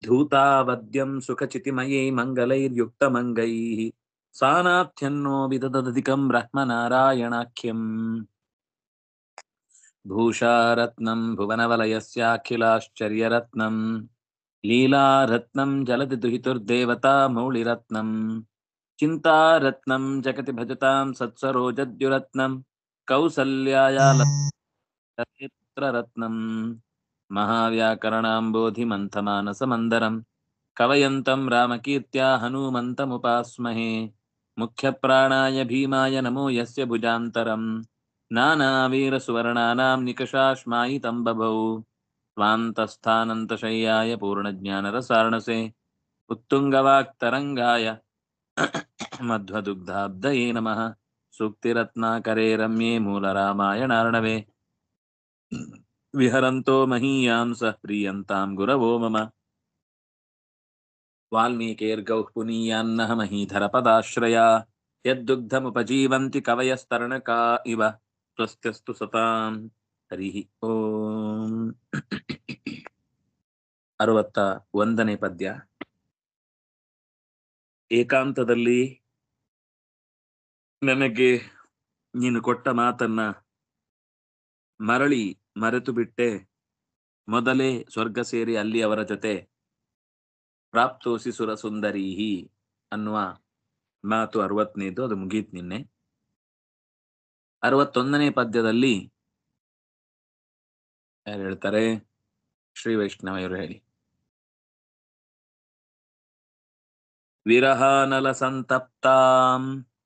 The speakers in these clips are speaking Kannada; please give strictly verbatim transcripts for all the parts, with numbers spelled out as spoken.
ಧೂತಾವದ್ಯಂ ಸುಖಚಿತಿಮಯೈ ಮಂಗಲೈರ್ಯುಕ್ತಮಂಗೈಃ ಸಾನಾಥ್ಯನ್ನೋ ವಿದದಧಿಕಂ ಬ್ರಹ್ಮನಾರಾಯಣಾಖ್ಯಂ ಭೂಷಾರತ್ನಂ ಭುವನವಲಯಸ್ಯಾಖಿಲಾಶ್ಚರ್ಯರತ್ನಂ ಲೀಲಾರತ್ನಂ ಜಲಧಿ ದುಹಿತುರ್ದೇವತಾ ಮೌಳಿರತ್ನಂ ಚಿಂತಾರತ್ನಂ ಜಗತಿ ಭಜತಾಂ ಸತ್ಸರೋಜದ್ಯುರತ್ನಂ ಕೌಸಲ್ಯಾಯಾಲತ್ರರತ್ನಂ ಮಹಾವ್ಯಾಕರಣಾಂಬೋಧಿ ಮಂಥಮಾನಸಮಂದರಂ ಕವಯಂತಂ ರಾಮಕೀರ್ತ್ಯಾ ಹನುಮಂತಮುಪಾಸ್ಮಹೇ ಮುಖ್ಯಪ್ರಾಣಾಯ ಭೀಮಾಯ ನಮೋ ಯಸ್ಯ ಭುಜಾಂತರಂ ನಾನಾವೀರಸುವರ್ಣಾನಾಂ ನಿಕಷಾಶ್ಮಾಯಿತಂ ಬಭೌ ಸ್ವಾಂತಸ್ಥಾನಂತಶಯ್ಯಾಯ ಪೂರ್ಣಜ್ಞಾನರಸಾರ್ಣಸೆ ಉತ್ತುಂಗವಾಕ್ತರಂಗಾಯ ಮಧ್ವದುಗ್ಧಾಬ್ಧಯೇ ನಮಃ ಸೂಕ್ತಿರತ್ನಾಕರೇ ರಮ್ಯೇ ಮೂಲರಾಮಾಯಣಾರ್ಣವೆ ವಿಹರಂತೋ ಮಹೀಯಾಂ ಸಹ ಪ್ರೀಯಂತಾಂ ಗುರವೋ ಮಮ ವಾಲ್ಮೀಕೇರ್ಗೌಃ ಪುನೀಯಾನ್ನಃ ಮಹೀಧರಪದಾಶ್ರಯಾ ಯದ್ದುಗ್ಧಮುಪಜೀವಂತಿ ಕವಯಸ್ತರಣಕಾ ಇವ ಸ್ವಸ್ತ್ಯಸ್ತು ಸತಾಂ. ಹರಿ ಓಂ. ಅರವತ್ತ ಒಂದನೇ ಪದ್ಯ. ಏಕಾಂತದಲ್ಲಿ ನನಗೆ ನೀನು ಕೊಟ್ಟ ಮಾತನ್ನ ಮರಳಿ ಮರೆತು ಬಿಟ್ಟೆ. ಮೊದಲೇ ಸ್ವರ್ಗ ಸೇರಿ ಅಲ್ಲಿ ಅವರ ಜೊತೆ ಪ್ರಾಪ್ತೋಸಿ ಸುರ ಸುಂದರೀಹಿ ಅನ್ನುವ ಮಾತು ಅರವತ್ತನೇದು. ಅದು ಮುಗೀತು ನಿನ್ನೆ. ಅರವತ್ತೊಂದನೇ ಪದ್ಯದಲ್ಲಿ ಯಾರು ಹೇಳ್ತಾರೆ? ಶ್ರೀ ವೈಷ್ಣವರು ಹೇಳಿ. ವಿರಹಾನಲ ಸಂತಪ್ತಾಂ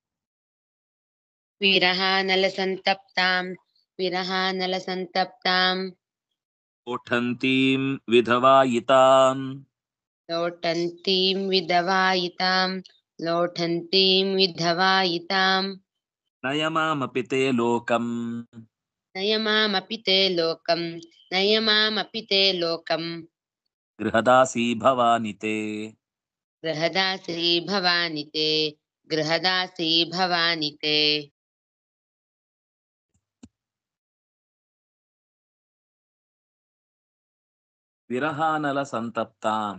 ವಿರಹಾನಲ ಸಂತಪ್ತಾಂ ವಿರಹಾನಲ ಸಂತಪ್ತಾಂ ಓಠಂತೀಂ ವಿಧವಾಯಿತಾಂ ಲೋಟಂತೀಂ ವಿಧವಾಯಿತಾಂ ಲೋಟಂತೀಂ ವಿಧವಾಯಿತಾಂ ನಯಮಾಮಪಿ ತೇ ಲೋಕಂ ನಯಮಾಮಪಿ ತೇ ಲೋಕಂ ನಯಮಾಮಪಿ ತೇ ಲೋಕಂ ಗೃಹದಾಸಿ ಭವಾನಿ ತೇ ಗೃಹದಾಸಿ ಭವಾನಿ ತೇ ಗೃಹದಾಸಿ ಭವಾನಿ ತೇ. ವಿರಹಾನಲ ಸಂತಪ್ತಾಂ.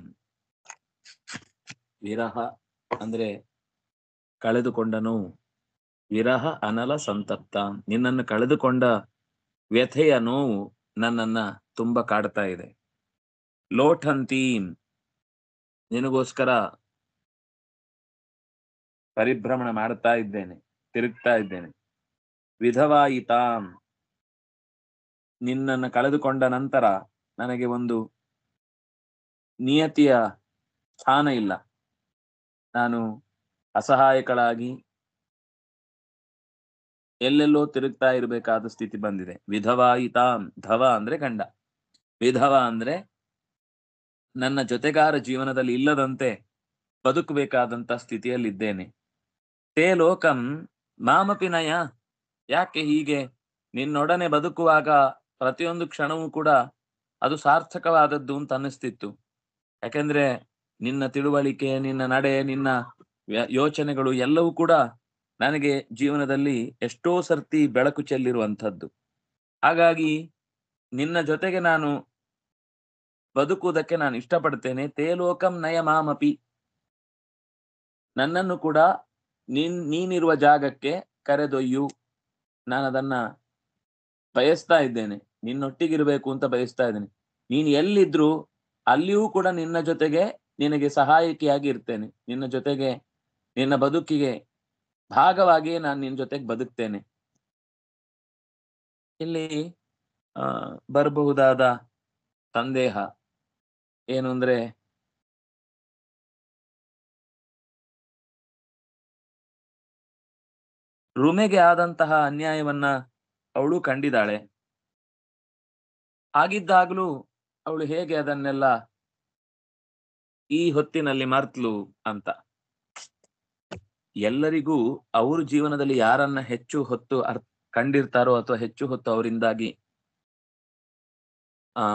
ವಿರಹ ಅಂದ್ರೆ ಕಳೆದುಕೊಂಡನು. ವಿರಹ ಅನಲ ಸಂತಪ್ತಾಂ, ನಿನ್ನನ್ನು ಕಳೆದುಕೊಂಡ ವ್ಯಥೆಯ ನೋವು ನನ್ನನ್ನ ತುಂಬ ಕಾಡ್ತಾ ಇದೆ. ಲೋಠಂತೀಂ, ನಿನಗೋಸ್ಕರ ಪರಿಭ್ರಮಣ ಮಾಡ್ತಾ ಇದ್ದೇನೆ, ತಿರುಗ್ತಾ ಇದ್ದೇನೆ. ವಿಧವಾಯಿತಾಂ, ನಿನ್ನನ್ನು ಕಳೆದುಕೊಂಡ ನಂತರ ನನಗೆ ಒಂದು ನಿಯತಿಯ ಸ್ಥಾನ ಇಲ್ಲ. ನಾನು ಅಸಹಾಯಕಳಾಗಿ ಎಲ್ಲೆಲ್ಲೋ ತಿರುಗ್ತಾ ಇರಬೇಕಾದ ಸ್ಥಿತಿ ಬಂದಿದೆ. ವಿಧವಾಯಿತಾಂ, ಧವ ಅಂದ್ರೆ ಗಂಡ, ವಿಧವ ಅಂದ್ರೆ ನನ್ನ ಜೊತೆಗಾರ ಜೀವನದಲ್ಲಿ ಇಲ್ಲದಂತೆ ಬದುಕಬೇಕಾದಂತ ಸ್ಥಿತಿಯಲ್ಲಿದ್ದೇನೆ. ತೇ ಲೋಕಂ ಮಾಮಪಿ ನಯ, ಯಾಕೆ ಹೀಗೆ? ನಿನ್ನೊಡನೆ ಬದುಕುವಾಗ ಪ್ರತಿಯೊಂದು ಕ್ಷಣವೂ ಕೂಡ ಅದು ಸಾರ್ಥಕವಾದದ್ದು ಅಂತ ಅನ್ನಿಸ್ತಿತ್ತು. ಯಾಕೆಂದ್ರೆ ನಿನ್ನ ತಿಳುವಳಿಕೆ, ನಿನ್ನ ನಡೆ, ನಿನ್ನ ಯೋಚನೆಗಳು ಎಲ್ಲವೂ ಕೂಡ ನನಗೆ ಜೀವನದಲ್ಲಿ ಎಷ್ಟೋ ಸರ್ತಿ ಬೆಳಕು ಚೆಲ್ಲಿರುವಂಥದ್ದು. ಹಾಗಾಗಿ ನಿನ್ನ ಜೊತೆಗೆ ನಾನು ಬದುಕುವುದಕ್ಕೆ ನಾನು ಇಷ್ಟಪಡ್ತೇನೆ. ತೇ ಲೋಕಂ ನಯ ಮಾಮಪಿ, ನನ್ನನ್ನು ಕೂಡ ನೀನ್ ನೀನಿರುವ ಜಾಗಕ್ಕೆ ಕರೆದೊಯ್ಯು. ನಾನು ಅದನ್ನ ಬಯಸ್ತಾ ಇದ್ದೇನೆ, ನಿನ್ನೊಟ್ಟಿಗಿರ್ಬೇಕು ಅಂತ ಬಯಸ್ತಾ ಇದ್ದೇನೆ. ನೀನು ಎಲ್ಲಿದ್ರು ಅಲ್ಲಿಯೂ ಕೂಡ ನಿನ್ನ ಜೊತೆಗೆ ನಿನಗೆ ಸಹಾಯಕಿಯಾಗಿ ಇರ್ತೇನೆ. ನಿನ್ನ ಜೊತೆಗೆ, ನಿನ್ನ ಬದುಕಿಗೆ ಭಾಗವಾಗಿಯೇ ನಾನು ನಿನ್ನ ಜೊತೆಗೆ ಬದುಕ್ತೇನೆ. ಇಲ್ಲಿ ಆ ಬರಬಹುದಾದ ಸಂದೇಹ ಏನು ಅಂದ್ರೆ, ರುಮೆಗೆ ಆದಂತಹ ಅನ್ಯಾಯವನ್ನ ಅವಳು ಕಂಡಿದ್ದಾಳೆ. ಆಗಿದ್ದಾಗಲೂ ಅವಳು ಹೇಗೆ ಅದನ್ನೆಲ್ಲ ಈ ಹೊತ್ತಿನಲ್ಲಿ ಮರ್ತಲು ಅಂತ. ಎಲ್ಲರಿಗೂ ಅವ್ರ ಜೀವನದಲ್ಲಿ ಯಾರನ್ನ ಹೆಚ್ಚು ಹೊತ್ತು ಅರ್ ಕಂಡಿರ್ತಾರೋ ಅಥವಾ ಹೆಚ್ಚು ಹೊತ್ತು ಅವರಿಂದಾಗಿ ಆ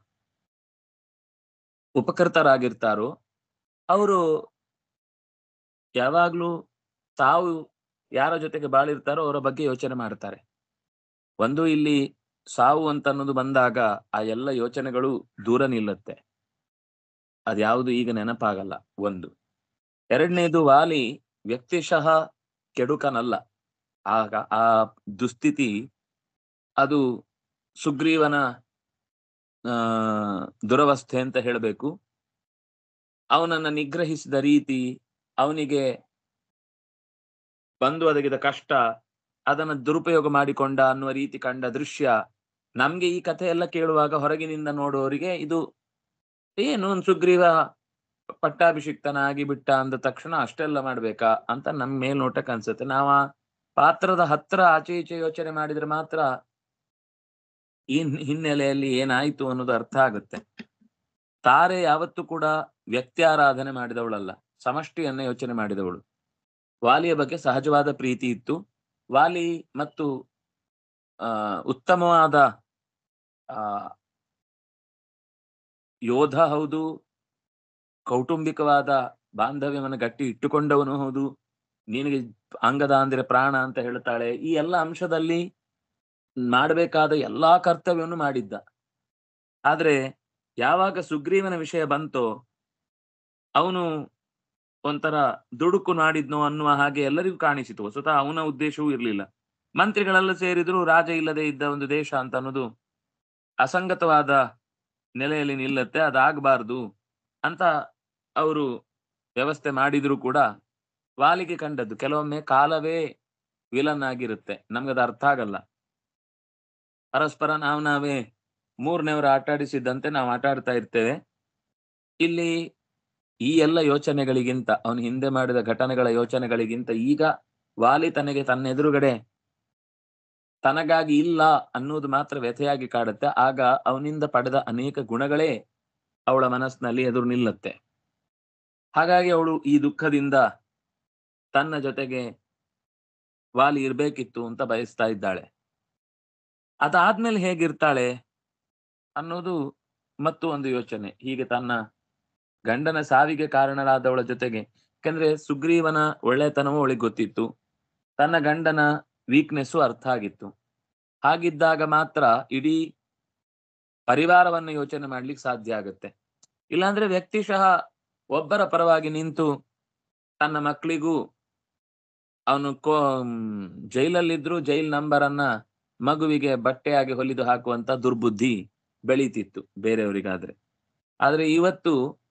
ಉಪಕೃತರಾಗಿರ್ತಾರೋ ಅವರು ಯಾವಾಗ್ಲೂ ತಾವು ಯಾರ ಜೊತೆಗೆ ಬಾಳಿರ್ತಾರೋ ಅವರ ಬಗ್ಗೆ ಯೋಚನೆ ಮಾಡ್ತಾರೆ. ಒಂದು ಇಲ್ಲಿ ಸಾವು ಅಂತ ಅನ್ನೋದು ಬಂದಾಗ ಆ ಎಲ್ಲ ಯೋಚನೆಗಳು ದೂರ ನಿಲ್ಲುತ್ತೆ. ಅದ್ಯಾವುದು ಈಗ ನೆನಪಾಗಲ್ಲ. ಒಂದು. ಎರಡನೇದು, ವಾಲಿ ವ್ಯಕ್ತಿಶಃ ಕೆಡುಕನಲ್ಲ. ಆಗ ಆ ದುಸ್ಥಿತಿ ಅದು ಸುಗ್ರೀವನ ಆ ದುರವಸ್ಥೆ ಅಂತ ಹೇಳಬೇಕು. ಅವನನ್ನ ನಿಗ್ರಹಿಸಿದ ರೀತಿ, ಅವನಿಗೆ ಬಂದು ಒದಗಿದ ಕಷ್ಟ, ಅದನ್ನ ದುರುಪಯೋಗ ಮಾಡಿಕೊಂಡ ಅನ್ನುವ ರೀತಿ ಕಂಡ ದೃಶ್ಯ, ನಮ್ಗೆ ಈ ಕಥೆ ಎಲ್ಲ ಕೇಳುವಾಗ ಹೊರಗಿನಿಂದ ನೋಡುವವರಿಗೆ ಇದು ಏನು ಸುಗ್ರೀವ ಪಟ್ಟಾಭಿಷಿಕ್ತನಾಗಿ ಬಿಟ್ಟ ಅಂದ ತಕ್ಷಣ ಅಷ್ಟೆಲ್ಲ ಮಾಡ್ಬೇಕಾ ಅಂತ ನಮ್ ಮೇಲ್ನೋಟಕ್ಕೆ ಅನ್ಸುತ್ತೆ. ನಾವ ಪಾತ್ರದ ಹತ್ರ ಆಚೆ ಈಚೆ ಯೋಚನೆ ಮಾಡಿದ್ರೆ ಮಾತ್ರ ಈ ಹಿನ್ನೆಲೆಯಲ್ಲಿ ಏನಾಯ್ತು ಅನ್ನೋದು ಅರ್ಥ ಆಗುತ್ತೆ. ತಾರೆ ಯಾವತ್ತೂ ಕೂಡ ವ್ಯಕ್ತ್ಯಾರಾಧನೆ ಮಾಡಿದವಳಲ್ಲ, ಸಮಷ್ಟಿಯನ್ನ ಯೋಚನೆ ಮಾಡಿದವಳು. ವಾಲಿಯ ಬಗ್ಗೆ ಸಹಜವಾದ ಪ್ರೀತಿ ಇತ್ತು. ವಾಲಿ ಮತ್ತು ಆ ಉತ್ತಮವಾದ ಆ ಯೋಧ ಹೌದು, ಕೌಟುಂಬಿಕವಾದ ಬಾಂಧವ್ಯವನ್ನು ಗಟ್ಟಿ ಇಟ್ಟುಕೊಂಡವನು ಹೌದು. ನಿನಗೆ ಅಂಗದ ಅಂದ್ರೆ ಪ್ರಾಣ ಅಂತ ಹೇಳ್ತಾಳೆ. ಈ ಎಲ್ಲ ಅಂಶದಲ್ಲಿ ಮಾಡಬೇಕಾದ ಎಲ್ಲಾ ಕರ್ತವ್ಯವನ್ನು ಮಾಡಿದ್ದ. ಆದ್ರೆ ಯಾವಾಗ ಸುಗ್ರೀವನ ವಿಷಯ ಬಂತೋ, ಅವನು ಒಂಥರ ದುಡುಕು ಮಾಡಿದ್ನೋ ಅನ್ನುವ ಹಾಗೆ ಎಲ್ಲರಿಗೂ ಕಾಣಿಸಿತು. ಸ್ವತಃ ಅವನ ಉದ್ದೇಶವೂ ಇರಲಿಲ್ಲ. ಮಂತ್ರಿಗಳೆಲ್ಲ ಸೇರಿದ್ರು, ರಾಜ ಇಲ್ಲದೆ ಇದ್ದ ಒಂದು ದೇಶ ಅಂತ ಅನ್ನೋದು ಅಸಂಗತವಾದ ನೆಲೆಯಲ್ಲಿ ನಿಲ್ಲತ್ತೆ, ಅದಾಗಬಾರ್ದು ಅಂತ ಅವರು ವ್ಯವಸ್ಥೆ ಮಾಡಿದ್ರು ಕೂಡ ವಾಲಿಗೆ ಕಂಡದ್ದು ಕೆಲವೊಮ್ಮೆ ಕಾಲವೇ ವಿಲನ್ ಆಗಿರುತ್ತೆ. ನಮ್ಗದು ಅರ್ಥ ಆಗಲ್ಲ. ಪರಸ್ಪರ ನಾವು ನಾವೇ ಮೂರನೇವರ ಆಟ ಆಡಿಸಿದ್ದಂತೆ ನಾವು ಆಟ ಆಡ್ತಾ ಇರ್ತೇವೆ. ಇಲ್ಲಿ ಈ ಎಲ್ಲ ಯೋಚನೆಗಳಿಗಿಂತ, ಅವನು ಹಿಂದೆ ಮಾಡಿದ ಘಟನೆಗಳ ಯೋಚನೆಗಳಿಗಿಂತ ಈಗ ವಾಲಿ ತನಗೆ ತನ್ನ ಎದುರುಗಡೆ ತನಗಾಗಿ ಇಲ್ಲ ಅನ್ನೋದು ಮಾತ್ರ ವ್ಯಥೆಯಾಗಿ ಕಾಡುತ್ತೆ. ಆಗ ಅವನಿಂದ ಪಡೆದ ಅನೇಕ ಗುಣಗಳೇ ಅವಳ ಮನಸ್ಸಿನಲ್ಲಿ ಎದುರು ನಿಲ್ಲುತ್ತೆ. ಹಾಗಾಗಿ ಅವಳು ಈ ದುಃಖದಿಂದ ತನ್ನ ಜೊತೆಗೆ ವಾಲಿ ಇರ್ಬೇಕಿತ್ತು ಅಂತ ಬಯಸ್ತಾ ಇದ್ದಾಳೆ. ಅದಾದ್ಮೇಲೆ ಹೇಗಿರ್ತಾಳೆ ಅನ್ನೋದು ಮತ್ತು ಒಂದು ಯೋಚನೆ. ಹೀಗೆ ತನ್ನ ಗಂಡನ ಸಾವಿಗೆ ಕಾರಣರಾದವಳ ಜೊತೆಗೆ, ಯಾಕಂದ್ರೆ ಸುಗ್ರೀವನ ಒಳ್ಳೆತನವೂ ಅವಳಿಗೆ ಗೊತ್ತಿತ್ತು, ತನ್ನ ಗಂಡನ ವೀಕ್ನೆಸ್ಸು ಅರ್ಥ ಆಗಿತ್ತು. ಹಾಗಿದ್ದಾಗ ಮಾತ್ರ ಇಡೀ ಪರಿವಾರವನ್ನು ಯೋಚನೆ ಮಾಡ್ಲಿಕ್ಕೆ ಸಾಧ್ಯ ಆಗುತ್ತೆ. ಇಲ್ಲಾಂದ್ರೆ ವ್ಯಕ್ತಿಶಃ ಒಬ್ಬರ ಪರವಾಗಿ ನಿಂತು ತನ್ನ ಮಕ್ಕಳಿಗೂ, ಅವನು ಕೋ ಜೈಲಲ್ಲಿದ್ರು ಜೈಲ್ ನಂಬರ್ ಅನ್ನ ಮಗುವಿಗೆ ಬಟ್ಟೆಯಾಗಿ ಹೊಲಿದು ಹಾಕುವಂತ ದುರ್ಬುದ್ಧಿ ಬೆಳೀತಿತ್ತು ಬೇರೆಯವರಿಗಾದ್ರೆ. ಆದ್ರೆ ಇವತ್ತು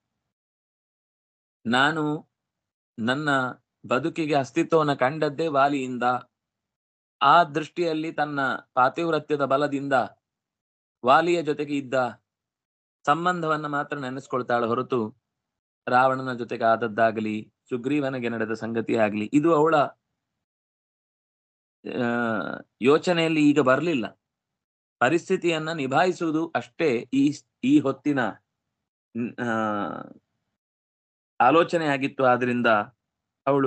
ನಾನು ನನ್ನ ಬದುಕಿಗೆ ಅಸ್ತಿತ್ವವನ್ನು ಕಂಡದ್ದೇ ವಾಲಿಯಿಂದ. ಆ ದೃಷ್ಟಿಯಲ್ಲಿ ತನ್ನ ಪಾತಿವ್ರತ್ಯದ ಬಲದಿಂದ ವಾಲಿಯ ಜೊತೆಗೆ ಇದ್ದ ಸಂಬಂಧವನ್ನ ಮಾತ್ರ ನೆನೆಸ್ಕೊಳ್ತಾಳೆ ಹೊರತು ರಾವಣನ ಜೊತೆಗೆ ಆದದ್ದಾಗಲಿ, ಸುಗ್ರೀವನಿಗೆ ನಡೆದ ಸಂಗತಿ ಆಗ್ಲಿ, ಇದು ಅವಳ ಆ ಯೋಚನೆಯಲ್ಲಿ ಈಗ ಬರಲಿಲ್ಲ. ಪರಿಸ್ಥಿತಿಯನ್ನ ನಿಭಾಯಿಸುವುದು ಅಷ್ಟೇ ಈ ಈ ಹೊತ್ತಿನ ಆ ಆಲೋಚನೆ ಆಗಿತ್ತು. ಆದ್ರಿಂದ ಅವಳು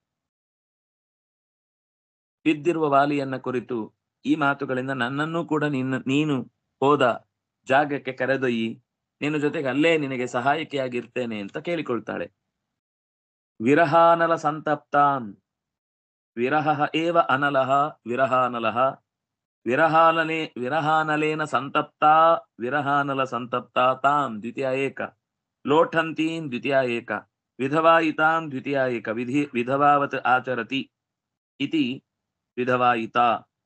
ಬಿದ್ದಿರುವ ವಾಲಿಯನ್ನ ಕುರಿತು ಈ ಮಾತುಗಳಿಂದ ನನ್ನನ್ನೂ ಕೂಡ ನಿನ್ನ ನೀನು ಹೋದ ಜಾಗಕ್ಕೆ ಕರೆದೊಯ್ಯಿ, ನಿನ್ನ ಜೊತೆಗೆ ಅಲ್ಲೇ ನಿನಗೆ ಸಹಾಯಕಿಯಾಗಿರ್ತೇನೆ ಅಂತ ಕೇಳಿಕೊಳ್ತಾಳೆ. ವಿರಹಾನಲ ಸಂತಪ್ತಾನ್ ವಿರಹ ಏವ ಅನಲಹ ವಿರಹಾನಲಹ ವಿರಹಾನಲೇ ವಿರಹಾನಲೇನ ಸಂತಪ್ತಾ ವಿರಹಾನಲ ಸಂತಪ್ತಾ ತಾಂ ದ್ವಿತೀಯ ಏಕ ಲೋಠಂತೀಂ ದ್ವಿತೀಯ ಏಕ ವಿಧವಾಯಿತಾಂ ದ್ವಿತೀಯ ಏಕ ವಿಧಿ ವಿಧವಾವತ್ ಆಚರತಿ ಇತಿ ವಿಧವಾಯಿತ.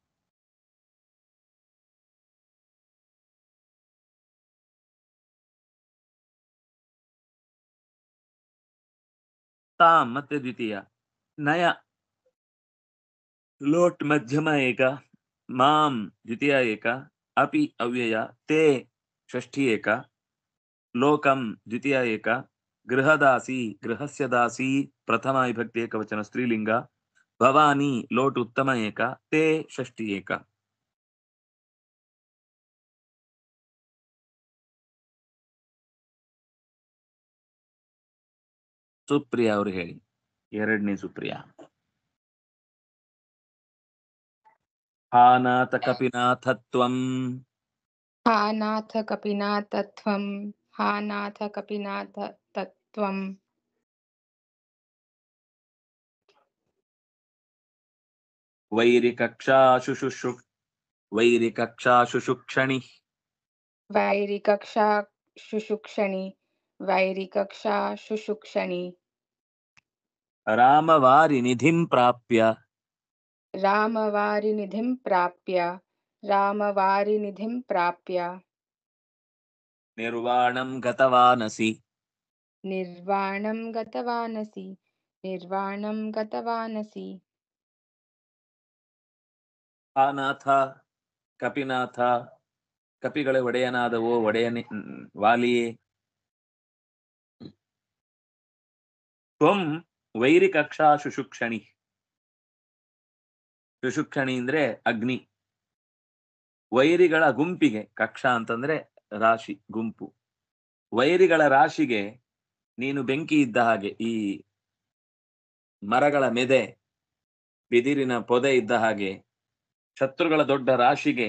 ತಾಂ ಮತ್ತೆ ದ್ವಿತೀಯ, ನಯ ಲೋಟ್ ಮಧ್ಯಮ ಏಕ, ಮಾಂ ದ್ವಿತೀಯ ಏಕ, ಅಪಿ ಅವ್ಯಯ, ತೇ ಷಷ್ಠಿ ಏಕ, ಲೋಕಂ ದ್ವಿತೀಯ ಏಕ, ಗೃಹದಾಸಿ ಗೃಹಸ್ಯ ದಾಸಿ ಪ್ರಥಮ ವಿಭಕ್ತಿ ಏಕವಚನ ಸ್ತ್ರೀಲಿಂಗ, ಭವಾನಿ ಲೋಟ್ ಉತ್ತಮ ಏಕ, ತೇ ಷಷ್ಠಿ ಏಕ. ಸುಪ್ರಿಯಾ ಅವರು ಹೇಳಿ, ಎರಡನೇ ಸುಪ್ರಿಯಾ. ಹಾನಾಥ ಕಪಿನಾಥತ್ವಂ ಹಾನಾಥ ಕಪಿನಾಥತ್ವಂ ಹಾನಾಥ ಕಪಿನಾಥ ತತ್ವಂ ವೈರಿಕಕ್ಷಾ ಶುಶುಷು ವೈರಿಕಕ್ಷಾ ಶುಶುಕ್ಷಣಿ ವೈರಿಕಕ್ಷಾ ಶುಶುಕ್ಷಣಿ वैरिकक्षा शुशुक्षणि रामवारिनिधिं प्राप्य रामवारिनिधिं प्राप्य रामवारिनिधिं प्राप्य निर्वाणं गतवानसि निर्वाणं गतवानसि निर्वाणं गतवानसि ಆ ನಾಥ ಕಪಿನಾಥ ಕಪಿಗಳ ಒಡೆಯನಾದವೋ ಒಡೆಯನಿ ವಾಲಿಯೇ ತ್ವಂ ವೈರಿಕಕ್ಷಾ ಶುಶುಕ್ಷಣಿ ಶುಶುಕ್ಷಣಿ ಅಂದ್ರೆ ಅಗ್ನಿ ವೈರಿಗಳ ಗುಂಪಿಗೆ ಕಕ್ಷಾ ಅಂತಂದ್ರೆ ರಾಶಿ ಗುಂಪು ವೈರಿಗಳ ರಾಶಿಗೆ ನೀನು ಬೆಂಕಿ ಇದ್ದ ಹಾಗೆ ಈ ಮರಗಳ ಮೆದೆ ಬಿದಿರಿನ ಪೊದೆ ಇದ್ದ ಹಾಗೆ ಶತ್ರುಗಳ ದೊಡ್ಡ ರಾಶಿಗೆ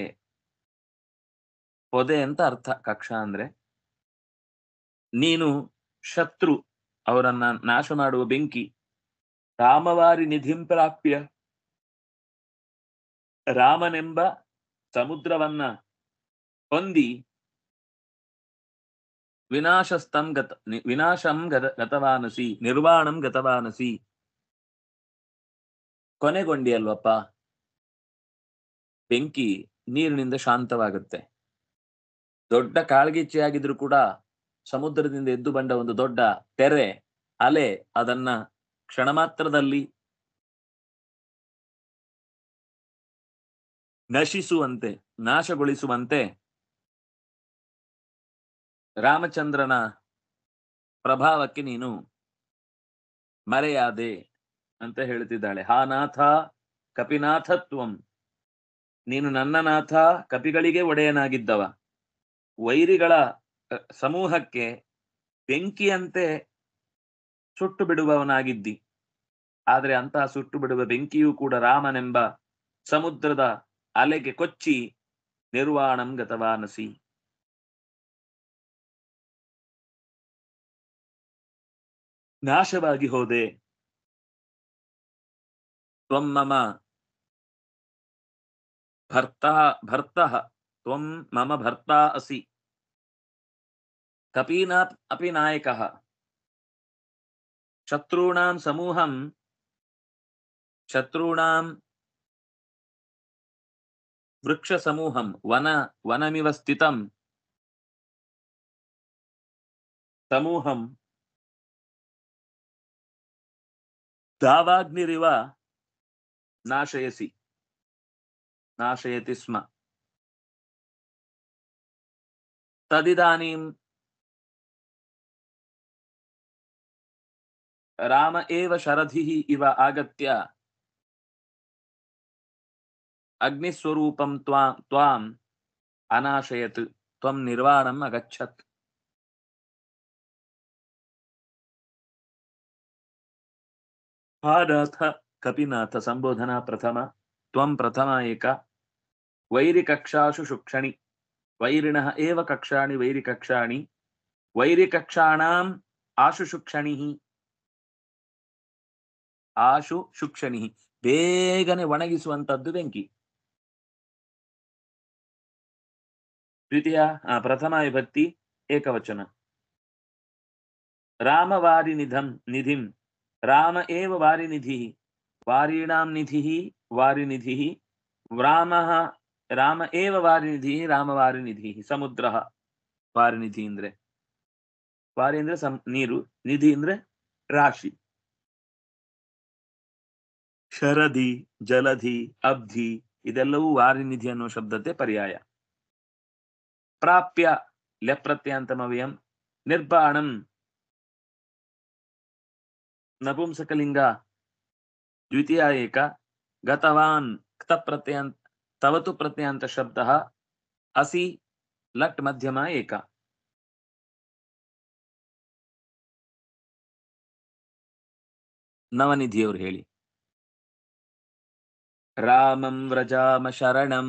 ಪೊದೆ ಅಂತ ಅರ್ಥ ಕಕ್ಷಾ ಅಂದ್ರೆ ನೀನು ಶತ್ರು ಅವರನ್ನ ನಾಶ ಮಾಡುವ ಬೆಂಕಿ ರಾಮವಾರಿ ನಿಧಿಂ ಪ್ರಾಪ್ಯ ರಾಮನೆಂಬ ಸಮುದ್ರವನ್ನ ಹೊಂದಿ ವಿನಾಶಸ್ತಂ ಗತ ವಿನಾಶಂ ಗತ ಗತವಾನಸಿ ನಿರ್ವಾಣಂ ಗತವಾನಸಿ ಕೊನೆಗೊಂಡಿಯಲ್ವಪ್ಪ. ಬೆಂಕಿ ನೀರಿನಿಂದ ಶಾಂತವಾಗುತ್ತೆ. ದೊಡ್ಡ ಕಾಳ್ಗಿಚ್ಛೆಯಾಗಿದ್ರು ಕೂಡ ಸಮುದ್ರದಿಂದ ಎದ್ದು ಬಂದ ಒಂದು ದೊಡ್ಡ ತೆರೆ ಅಲೆ ಅದನ್ನ ಕ್ಷಣ ಮಾತ್ರದಲ್ಲಿ ನಶಿಸುವಂತೆ ನಾಶಗೊಳಿಸುವಂತೆ ರಾಮಚಂದ್ರನ ಪ್ರಭಾವಕ್ಕೆ ನೀನು ಮರೆಯಾದೆ ಅಂತ ಹೇಳ್ತಿದ್ದಾಳೆ. ಹಾ ನಾಥ ಕಪಿನಾಥತ್ವಂ, ನೀನು ನನ್ನ ನಾಥ ಕಪಿಗಳಿಗೆ ಒಡೆಯನಾಗಿದ್ದವ, ವೈರಿಗಳ ಸಮೂಹಕ್ಕೆ ಬೆಂಕಿಯಂತೆ ಸುಟ್ಟು ಬಿಡುವವನಾಗಿದ್ದಿ. ಆದರೆ ಅಂತಹ ಸುಟ್ಟು ಬಿಡುವ ಬೆಂಕಿಯೂ ಕೂಡ ರಾಮನೆಂಬ ಸಮುದ್ರದ ಅಲೆಗೆ ಕೊಚ್ಚಿ ನಿರ್ವಾಣಂ ಗತವಾನಸಿ, ನಾಶವಾಗಿ ಹೋದೆ. ತ್ವಂ ಮಮ ಭರ್ತಾ ಭರ್ತಃ ತ್ವಂ ಮಮ ಭರ್ತಾ ಅಸಿ, ಕಪೀನಾ ಅಪಿ ನಾಯಕಃ, ಶತ್ರುಣಾಂ ಸಮೂಹಂ ಶತ್ರುಣಾಂ ವೃಕ್ಷ ಸಮೂಹಂ ವನ ವನಮಿವ ಸ್ಥಿತಂ ಸಮೂಹಂ ದಾವಾಗ್ನಿರಿವ ನಾಶಯಸಿ ನಾಶಯತಿ ಸ್ಮ. ತದಿದಾನೀಂ ರಾಮ ಏವ ಶರಧಿಃ ಇವ ಆಗತ್ಯ ಅಗ್ನಿಸ್ವರೂಪಂ ತ್ವಾಂ ತ್ವಾಂ ಅನಾಶಯತ್ ತ್ವಂ ನಿರ್ವಾಣಂ ಅಗಚ್ಚತ್. ಹಾ ನಾಥ ಕಪಿನಾಥ ಸಂಬೋಧನಾ ಪ್ರಥಮ. ತ್ವಂ ಪ್ರಥಮ ಏಕ ವೈರಿಕಕ್ಷಾಸು ಶುಕ್ಷಣಿ, ವೈರಿಣಃ ಏವ ಕಕ್ಷಾಣಿ ವೈರಿಕಕ್ಷಾಣಿ, ವೈರಿಕಕ್ಷಾಣಾಂ ಆಶು ಶುಕ್ಷಣಿ ಆಶು ಶುಕ್ಷಣಿ, ಬೇಗನೆ ಒಣಗಿಸುವಂತದ್ದು ಬೆಂಕಿ. ದ್ವಿತೀಯ ಪ್ರಥಮ ವಿಭಕ್ತಿ ಏಕವಚನ. ರಾಮವಾರಿ ನಿಧಂ ನಿಧಿಂ, ರಾಮ ಏವ ವಾರಿನಿಧಿ, ವಾರೀಣಾಂ ನಿಧಿ ವಾರಿನಿಧಿ, ರಾಮಃ ರಾಮ ಏವ ವಾರಿನಿಧಿ ರಾಮವಾರಿನಿಧಿ. ಸಮುದ್ರ ವಾರಿನಿಧಿ ಅಂದ್ರೆ ವಾರಿ ಅಂದ್ರೆ ಸಂ ನೀರು, ನಿಧಿ ಅಂದ್ರೆ ರಾಶಿ. ಶರಧಿ ಜಲಧಿ ಅಬ್ಧಿ ಇದೆಲ್ಲವೂ ವಾರಿನಿಧಿ ಅನ್ನೋ ಶಬ್ದತೆ ಪರ್ಯಾಯ. ಪ್ರಾಪ್ಯ ಲೆಪ್ರತ್ಯಾಂತಮವ್ಯಂ, ನಿರ್ಬಾಣಂ ನಪುಂಸಕಲಿಂಗ ದ್ವಿತೀಯ ಏಕ, ಗತವಾನ್ ಕ್ತ ಪ್ರತ್ಯಂತ ತವತು ಪ್ರತ್ಯಂತ ಶಬ್ದ, ಅಸಿ ಲಟ್ ಮಧ್ಯಮ ಏಕ. ನವನಿಧಿಯವರು ಹೇಳಿ. ರಾಮಂ ವ್ರಜಾಮ ಶರಣಂ,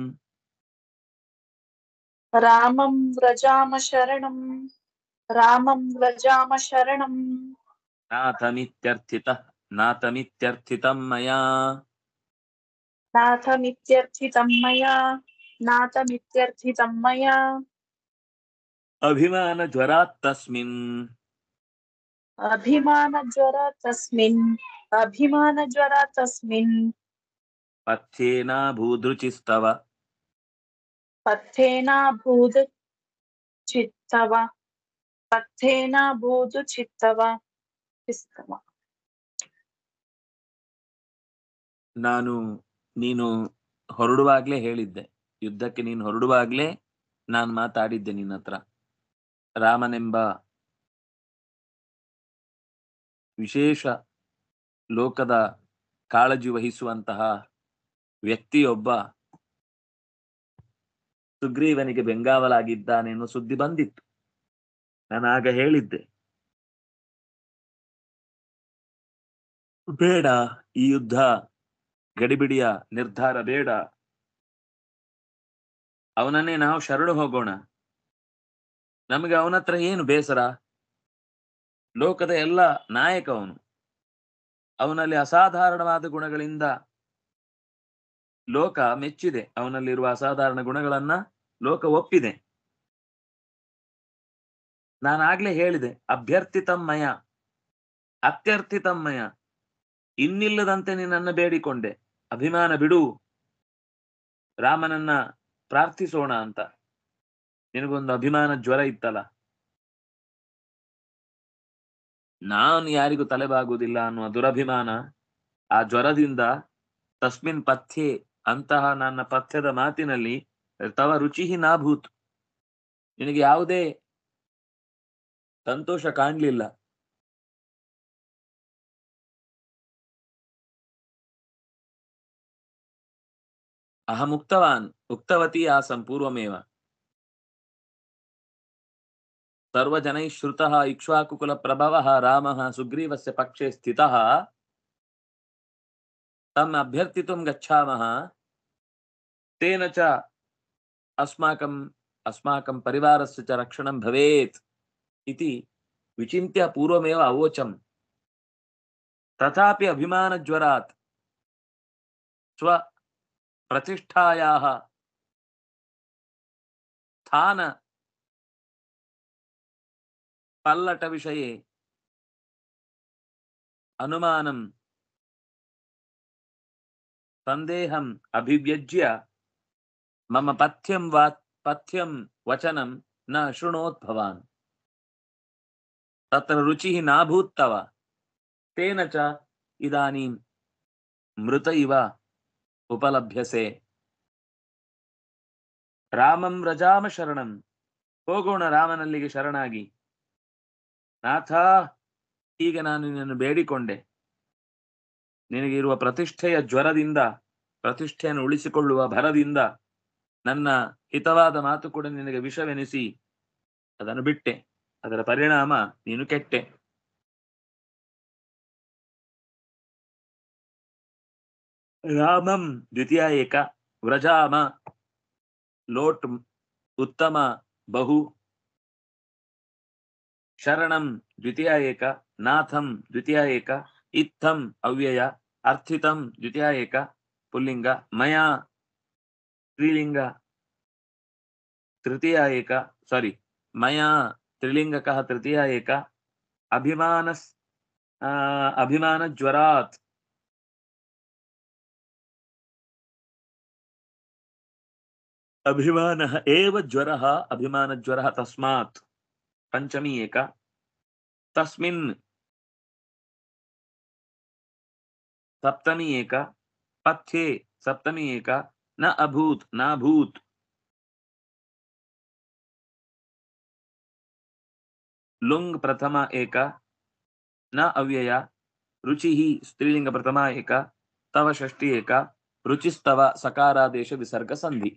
ರಾಮಂ ವ್ರಜಾಮ ಶರಣಂ, ರಾಮಂ ವ್ರಜಾಮ ಶರಣಂ, ನಾಥಮಿತ್ಯರ್ಥಿತಃ ನಾಥಮಿತ್ಯರ್ಥಿತಂ ಮಯಾ, ನಾಥಮಿತ್ಯರ್ಥಿತಂ ಮಯಾ, ನಾಥಮಿತ್ಯರ್ಥಿತಂ ಮಯಾ. ಅಭಿಮಾನ ಜ್ವರಾತ್ ತಸ್ಮಿನ್ ಅಭಿಮಾನ ಜ್ವರ ತಸ್ಮಿನ್ ಅಭಿಮಾನ ಜ್ವರ ತಸ್ಮಿನ್ ಪಥ್ಯೇನ ಭೂದೃಚಿಸ್ತವ ಪಥ್ಯೇನ ಭೂದ ಚಿತ್ತವ ಪಥ್ಯೇನ ಭೂದು ಚಿತ್ತವ ಚಿತ್ತವ. ನಾನು ನೀನು ಹೊರಡುವಾಗ್ಲೇ ಹೇಳಿದ್ದೆ, ಯುದ್ಧಕ್ಕೆ ನೀನು ಹೊರಡುವಾಗ್ಲೇ ನಾನು ಮಾತಾಡಿದ್ದೆ ನಿನ್ನ ಹತ್ರ. ರಾಮನೆಂಬ ವಿಶೇಷ ಲೋಕದ ಕಾಳಜಿ ವಹಿಸುವಂತಹ ವ್ಯಕ್ತಿಯೊಬ್ಬ ಸುಗ್ರೀವನಿಗೆ ಬೆಂಗಾವಲಾಗಿದ್ದಾನೆ ಎನ್ನುವ ಸುದ್ದಿ ಬಂದಿತ್ತು. ನಾನು ಆಗ ಹೇಳಿದ್ದೆ, ಬೇಡ, ಈ ಯುದ್ಧ ಗಡಿಬಿಡಿಯ ನಿರ್ಧಾರ ಬೇಡ, ಅವನನ್ನೇ ನಾವು ಶರಣು ಹೋಗೋಣ. ನಮಗೆ ಅವನ ಹತ್ರ ಏನು ಬೇಸರ? ಲೋಕದ ಎಲ್ಲ ನಾಯಕ ಅವನು. ಅವನಲ್ಲಿ ಅಸಾಧಾರಣವಾದ ಗುಣಗಳಿಂದ ಲೋಕ ಮೆಚ್ಚಿದೆ. ಅವನಲ್ಲಿರುವ ಅಸಾಧಾರಣ ಗುಣಗಳನ್ನ ಲೋಕ ಒಪ್ಪಿದೆ. ನಾನಾಗ್ಲೇ ಹೇಳಿದೆ, ಅಭ್ಯರ್ಥಿತಮ್ಮಯ ಅತ್ಯರ್ಥಿತಮ್ಮಯ, ಇನ್ನಿಲ್ಲದಂತೆ ನಿನ್ನನ್ನು ಬೇಡಿಕೊಂಡೆ, ಅಭಿಮಾನ ಬಿಡು, ರಾಮನನ್ನ ಪ್ರಾರ್ಥಿಸೋಣ ಅಂತ. ನಿನಗೊಂದು ಅಭಿಮಾನ ಜ್ವರ ಇತ್ತಲ್ಲ, ನಾನು ಯಾರಿಗೂ ತಲೆಬಾಗುವುದಿಲ್ಲ ಅನ್ನುವ ದುರಭಿಮಾನ, ಆ ಜ್ವರದಿಂದ ತಸ್ಮಿನ್ ಪಥ್ಯೆ, ಅಂತಹ ನನ್ನ ಪಥ್ಯದ ಮಾತಿನಲ್ಲಿ ತವ ರುಚಿಹಿ ನಾಭೂತ್, ನಿನಗೆ ಯಾವುದೇ ಸಂತೋಷ ಕಾಣಲಿಲ್ಲ. ಅಹಂ ಉಕ್ತವಾನ್ ಉಕ್ತವತಿ ಆಸಂ ಪೂರ್ವಮೇವ ಸರ್ವಜನೈಃ ಶ್ರುತಃ ಇಕ್ಷ್ವಾಕುಕುಲ ಪ್ರಭವಃ ರಾಮಃ ಸುಗ್ರೀವಸ್ಯ ಪಕ್ಷೆ ಸ್ಥಿತಃ ತಮ್ ಅಭ್ಯರ್ಥಿತುಂ ಗಚ್ಛಾಮಃ ತೇನ ಚ ಅಸ್ಮಾಕಂ ಅಸ್ಮಾಕಂ ಪರಿವಾರಸ್ಯ ಚ ರಕ್ಷಣಂ ಭವೇತ್ ಇತಿ ವಿಚಿಂತ್ಯ ಪೂರ್ವಮೇವ ಅವೋಚಂ. ತಥಾಪಿ ಅಭಿಮಾನಜ್ವರಾತ್ ಸ್ವ ಪ್ರತಿಷ್ಠಾಯಾಃ ಸ್ಥಾನ ಪಲ್ಲಟ ವಿಷಯೇ ಅನುಮಾನಂ ಸಂದೇಹಂ ಅಭಿವ್ಯಜ್ಯ ಮಮ ಪಥ್ಯಂ ವಾ ಪಥ್ಯಂ ವಚನಂ ನ ಶೃಣೋತ್ ಭವಾನ್ ತತ್ರ ರುಚಿಃ ನಾಭೂತ್ ತವ ತೇನ ಚ ಇದಾನೀಂ ಮೃತ ಇವ ಉಪಲಭ್ಯಸೆ. ರಾಮಂ ರಜಾಮ ಶರಣಂ, ಹೋಗೋಣ ರಾಮನಲ್ಲಿಗೆ ಶರಣಾಗಿ. ನಾಥ, ಈಗ ನಾನು ನಿನ್ನನ್ನು ಬೇಡಿಕೊಂಡೆ, ನಿನಗೆ ಇರುವ ಪ್ರತಿಷ್ಠೆಯ ಜ್ವರದಿಂದ, ಪ್ರತಿಷ್ಠೆಯನ್ನು ಉಳಿಸಿಕೊಳ್ಳುವ ಭರದಿಂದ ನನ್ನ ಹಿತವಾದ ಮಾತು ಕೂಡ ನಿನಗೆ ವಿಷವೆನಿಸಿ ಅದನ್ನು ಬಿಟ್ಟೆ. ಅದರ ಪರಿಣಾಮ ನೀನು ಕೆಟ್ಟೆ. ರಾಮಂ ದ್ವಿತೀಯ ಏಕ ವ್ರಜಾಮ ಲೋಟ್ ಉತ್ತಮ ಬಹು ಶರಣಂ ದ್ವಿತೀಯ ಏಕ ನಾಥಂ ದ್ವಿತೀಯ ಏಕ ಇತ್ತಂ ಅವ್ಯಯ ಅರ್ಥಿತಂ ದ್ವಿತೀಯ ಏಕ ಪುಲ್ಲಿಂಗ ಮಯಾ ಸ್ತ್ರೀಲಿಂಗ ತೃತೀಯ ಏಕ ಸಾರಿ ಮಯಾ ತ್ರಿಲಿಂಗಕಃ ತೃತೀಯ ಏಕ ಅಭಿಮಾನ ಅಭಿಮಾನ ಜ್ವರಾತ್ ಅಭಿಮಾನಃ ಏವ ಜ್ವರಃ ಅಭಿಮಾನ ಜ್ವರಃ ತಸ್ಮಾತ್ ಪಂಚಮಿ ಏಕ ತಸ್ಮಿನ್ ಸಪ್ತಮಿ ಏಕ ಪಥ್ಯೆ ಸಪ್ತಮಿ ಏಕ ನ ಅಭೂತ್ ನಾಭೂತ್ ಲುಂಗ್ ಪ್ರಥಮ ಏಕ ನ ಅವ್ಯಯ ರುಚಿಃ ಸ್ತ್ರೀಲಿಂಗ ಪ್ರಥಮ ಏಕ ತವ ಷಷ್ಠಿ ಏಕ ರುಚಿಸ್ತವ ಸಕಾರಾದೇಶ ವಿಸರ್ಗ ಸಂಧಿ.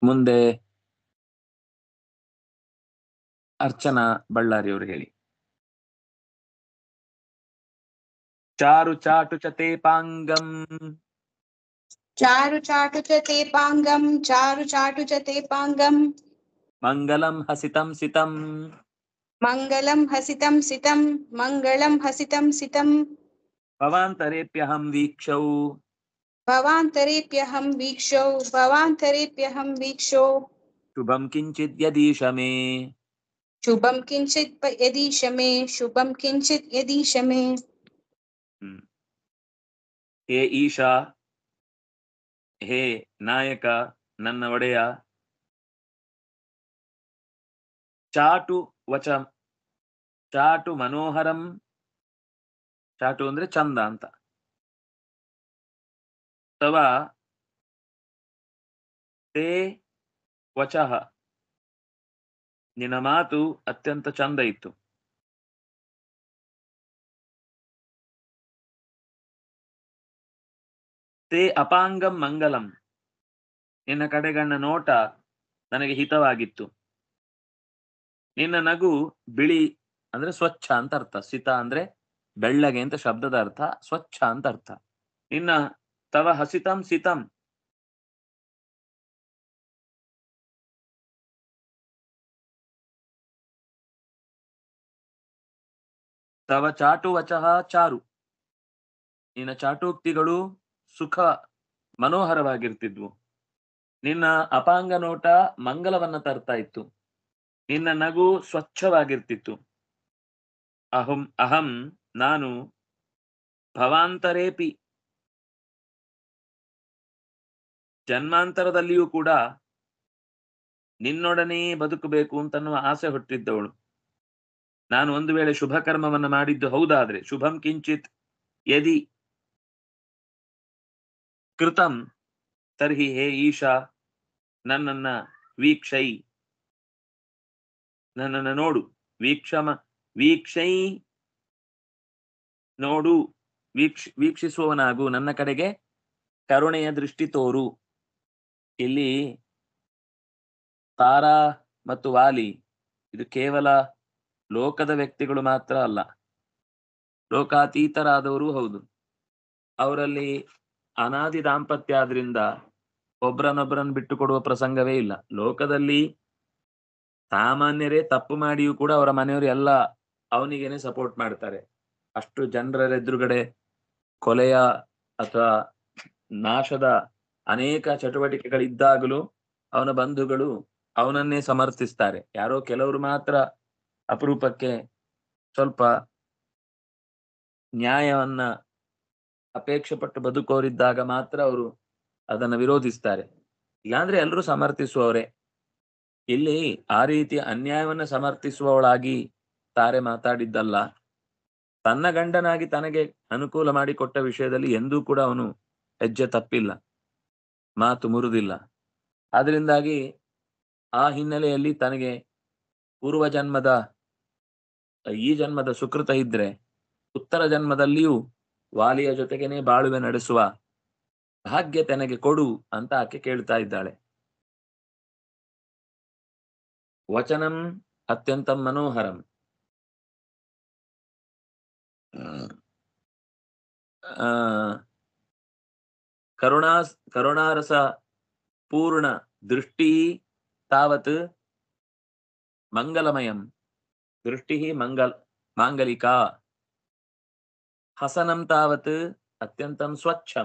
ಮುಂದೆ ಅರ್ಚನಾ ಬಳ್ಳಾರಿ ಅವರು ಹೇಳಿ. ಚಾರು ಚಾಟು ಚ ತೇಪಾಂಗಂ चारु चाटु च तेपाङ्गं चारु चाटु च तेपाङ्गं ಮಂಗಲಂ ಹಸಿತಂ ಸಿತಂ मङ्गलं हसितं सितं मङ्गलं हसितं सितं ಭವಾಂತರೇಪ್ಯಹಂ ವೀಕ್ಷೌ भवान्तरेऽप्यहं वीक्षौ भवान्तरेऽप्यहं वीक्षौ ಶುಭಂ ಕಿಂಚಿತ್ ಯದೀಶ ಮೇ. शुभं किञ्चित् प- यदीश मे शुभं किञ्चित् यदीश मे ಹ್ಮ್. ಹೇ ಈಶಾ, ಹೇ ನಾಯಕ, ನನ್ನ ಒಡೆಯ. ಚಾಟು ವಚ ಚಾಟು ಮನೋಹರಂ, ಚಾಟು ಅಂದ್ರೆ ಚಂದ ಅಂತ. ತವ ತೇ ವಚಃ, ನಿನ್ನ ಮಾತು ಅತ್ಯಂತ ಚಂದ ಇತ್ತು. ತೇ ಅಪಾಂಗಂ ಮಂಗಲಂ, ನಿನ್ನ ಕಡೆಗಣ್ಣ ನೋಟ ನನಗೆ ಹಿತವಾಗಿತ್ತು. ನಿನ್ನ ನಗು ಬಿಳಿ ಅಂದ್ರೆ ಸ್ವಚ್ಛ ಅಂತ ಅರ್ಥ. ಸಿತ ಅಂದ್ರೆ ಬೆಳ್ಳಗೆ ಅಂತ ಶಬ್ದದ ಅರ್ಥ, ಸ್ವಚ್ಛ ಅಂತ ಅರ್ಥ. ನಿನ್ನ ತವ ಹಸಿತಂ ಸಿತಂ, ತವ ಚಾಟು ವಚಃ ಚಾರು, ನಿನ್ನ ಚಾಟುಕ್ತಿಗಳು ಸುಖ ಮನೋಹರವಾಗಿರ್ತಿದ್ವು. ನಿನ್ನ ಅಪಾಂಗ ನೋಟ ಮಂಗಲವನ್ನ ತರ್ತಾ ಇತ್ತು. ನಿನ್ನ ನಗು ಸ್ವಚ್ಛವಾಗಿರ್ತಿತ್ತು. ಅಹಂ ಅಹಂ ನಾನು, ಭವಾಂತರೇಪಿ ಜನ್ಮಾಂತರದಲ್ಲಿಯೂ ಕೂಡ ನಿನ್ನೊಡನೆ ಬದುಕಬೇಕು ಅಂತನ್ನುವ ಆಸೆ ಹುಟ್ಟಿದ್ದವಳು. ನಾನು ಒಂದು ವೇಳೆ ಶುಭ ಕರ್ಮವನ್ನು ಮಾಡಿದ್ದು ಹೌದಾದ್ರೆ, ಶುಭಂ ಕಿಂಚಿತ್ ಯದಿ ಕೃತಂ ತರ್ಹಿ ಹೇ ಈಶಾ, ನನ್ನನ್ನ ವೀಕ್ಷೈ, ನನ್ನನ್ನು ನೋಡು. ವೀಕ್ಷಮ ವೀಕ್ಷೈ ನೋಡು, ವೀಕ್ಷ ವೀಕ್ಷಿಸುವವನಾಗು, ನನ್ನ ಕಡೆಗೆ ಕರುಣೆಯ ದೃಷ್ಟಿ ತೋರು. ಇಲ್ಲಿ ತಾರಾ ಮತ್ತು ವಾಲಿ ಇದು ಕೇವಲ ಲೋಕದ ವ್ಯಕ್ತಿಗಳು ಮಾತ್ರ ಅಲ್ಲ, ಲೋಕಾತೀತರಾದವರು ಹೌದು. ಅವರಲ್ಲಿ ಅನಾದಿ ದಾಂಪತ್ಯ ಆದ್ರಿಂದ ಒಬ್ರನ್ನೊಬ್ರನ್ನ ಬಿಟ್ಟು ಕೊಡುವ ಪ್ರಸಂಗವೇ ಇಲ್ಲ. ಲೋಕದಲ್ಲಿ ಸಾಮಾನ್ಯರೇ ತಪ್ಪು ಮಾಡಿಯೂ ಕೂಡ ಅವರ ಮನೆಯವರು ಎಲ್ಲ ಅವನಿಗೇನೆ ಸಪೋರ್ಟ್ ಮಾಡ್ತಾರೆ. ಅಷ್ಟು ಜನರ ಎದುರುಗಡೆ ಕೊಲೆಯ ಅಥವಾ ನಾಶದ ಅನೇಕ ಚಟುವಟಿಕೆಗಳಿದ್ದಾಗಲೂ ಅವನ ಬಂಧುಗಳು ಅವನನ್ನೇ ಸಮರ್ಥಿಸ್ತಾರೆ. ಯಾರೋ ಕೆಲವರು ಮಾತ್ರ ಅಪರೂಪಕ್ಕೆ ಸ್ವಲ್ಪ ನ್ಯಾಯವನ್ನ ಅಪೇಕ್ಷೆ ಪಟ್ಟು ಬದುಕೋರಿದ್ದಾಗ ಮಾತ್ರ ಅವರು ಅದನ್ನು ವಿರೋಧಿಸ್ತಾರೆ. ಇಲ್ಲಾಂದ್ರೆ ಎಲ್ಲರೂ ಸಮರ್ಥಿಸುವವರೇ. ಇಲ್ಲಿ ಆ ರೀತಿ ಅನ್ಯಾಯವನ್ನ ಸಮರ್ಥಿಸುವವಳಾಗಿ ತಾರೆ ಮಾತಾಡಿದ್ದಲ್ಲ. ತನ್ನ ಗಂಡನಾಗಿ ತನಗೆ ಅನುಕೂಲ ಮಾಡಿಕೊಟ್ಟ ವಿಷಯದಲ್ಲಿ ಎಂದೂ ಕೂಡ ಅವನು ಹೆಜ್ಜೆ ತಪ್ಪಿಲ್ಲ, ಮಾತು ಮುರಿದಿಲ್ಲ. ಆದ್ರಿಂದಾಗಿ ಆ ಹಿನ್ನೆಲೆಯಲ್ಲಿ ತನಗೆ ಪೂರ್ವ ಜನ್ಮದ ಈ ಜನ್ಮದ ಸುಕೃತ ಇದ್ರೆ ಉತ್ತರ ಜನ್ಮದಲ್ಲಿಯೂ ವಾಲಿಯ ಜೊತೆಗೇನೆ ಬಾಳುವೆ ನಡೆಸುವ ಭಾಗ್ಯ ತನಗೆ ಕೊಡು ಅಂತ ಆಕೆ ಕೇಳ್ತಾ ಇದ್ದಾಳೆ. ವಚನಂ ಅತ್ಯಂತ ಮನೋಹರಂ, ಆ ಕರುಣಾ ಕರುಣಾರಸ ಪೂರ್ಣ ದೃಷ್ಟಿ ತಾವತ್ ಮಂಗಲಮಯಂ, ದೃಷ್ಟಿ ಮಂಗಲ್ ಮಾಂಗಲಿಕಾ. ಹಸನಂ ತಾವತ್ ಅತ್ಯಂತಂ ಸ್ವಚ್ಛಂ.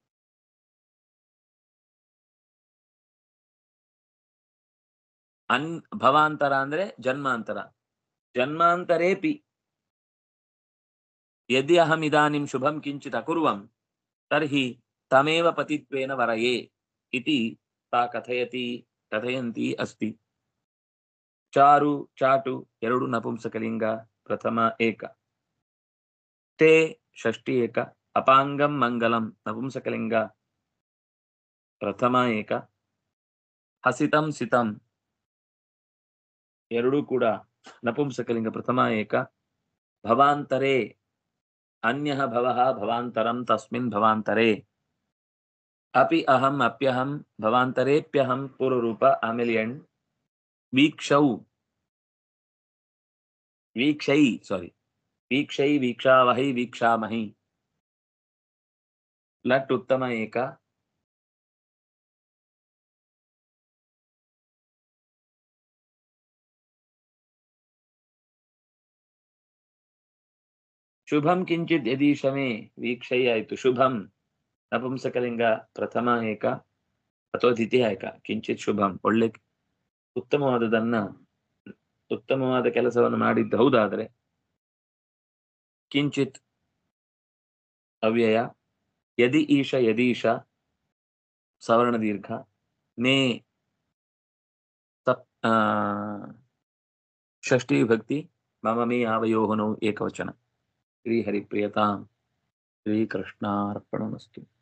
ಅನ್ ಭವಾಂತರ ಅಂದ್ರೆ ಜನ್ಮಾಂತರ. ಜನ್ಮಾಂತರೇಪಿ ಯದಿ ಅಹಂ ಇದಾನಿಂ ಶುಭಂ ಕಿಂಚಿತ್ ಅಕುರ್ವಂ ತರ್ಹಿ ತಮೇವ ಪತಿತ್ವೇನ ವರಯೇ ಇತಿ ತಾ ಕಥಯತಿ ಕಥಯಂತಿ ಅಸ್ತಿ. ಚಾರು ಚಾಟು ಎರಡು ನಪುಂಸಕಲಿಂಗ, ಪ್ರಥಮ ಏಕ. ತೇ ಷಷ್ಠಿ ಏಕ. ಅಪಾಂಗಂ ಮಂಗಲಂ ನಪುಂಸಕಲಿಂಗ, ಪ್ರಥಮ ಏಕ. ಹಸಿತಂ ಸಿತಂ ಎರಡೂ ಕೂಡ ನಪುಂಸಕಲಿಂಗ, ಪ್ರಥಮ ಏಕ. ಭವಾಂತರೇ ಅನ್ಯಃ ಭವಃ ಭವಾಂತರಂ ತಸ್ಮಿನ್ ಭವಾಂತರೇ, अपि अहम् अप्यहं भवान्तरेप्यहं पूर्वरूप ಆಮೇಲೆ ಎಂಡ್ ವೀಕ್ಷೌ ವೀಕ್ಷೈ ಸಾರಿ ವೀಕ್ಷೈ ವೀಕ್ಷಾವಹೈ ವೀಕ್ಷಾಮಹಿ ಲಟ್ ಉತ್ತಮ ಏಕ ಶುಭಂ ಕಿಂಚಿತ್ ಯದಿ ಶಮೆ ವೀಕ್ಷೈ ಆಯಿತು ಶುಭಂ ನಪುಂಸಕಲಿಂಗ ಪ್ರಥಮ ಏಕ ಅಥವಾ ದ್ವಿತೀಯ ಏಕ ಕಿಂಚಿತ್ ಶುಭಂ ಒಳ್ಳೆ ಉತ್ತಮವಾದದನ್ನ ಉತ್ತಮವಾದ ಕೆಲಸವನ್ನು ಮಾಡಿದ್ದು ಹೌದಾದರೆ ಕಿಂಚಿತ್ ಅವ್ಯಯ ಯದಿ ಈಶ ಯದೀಶ ಸವರ್ಣ ದೀರ್ಘ ಮೇ ಸಪ್ ಷಷ್ಠಿ ವಿಭಕ್ತಿ ಮಮ ಮೇ आवयोः नौ ಏಕವಚನ ಶ್ರೀ ಹರಿಪ್ರಿಯತಾಂ ಶ್ರೀಕೃಷ್ಣಾರ್ಪಣಮಸ್ತು.